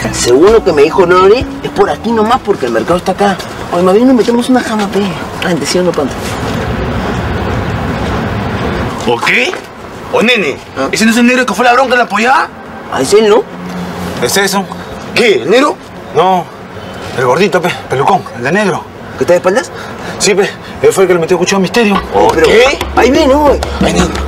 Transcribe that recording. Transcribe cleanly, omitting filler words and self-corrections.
Según lo que me dijo Nori, es por aquí nomás porque el mercado está acá. Oye, más bien nos metemos una jama, pe. Antes, ¿sí o no, Panto? ¿O qué? ¿O nene? ¿Ah? ¿Ese no es el negro que fue la bronca en la pollada? Ah, es él, ¿no? ¿Es eso? ¿Qué? ¿El negro? No, el gordito, pe, pelucón, el de negro. ¿Que está de espaldas? Sí, pe, él fue el que le metió cuchillo a Misterio. Oh, pero... ¿Qué? Ahí viene, ¿no? Ven.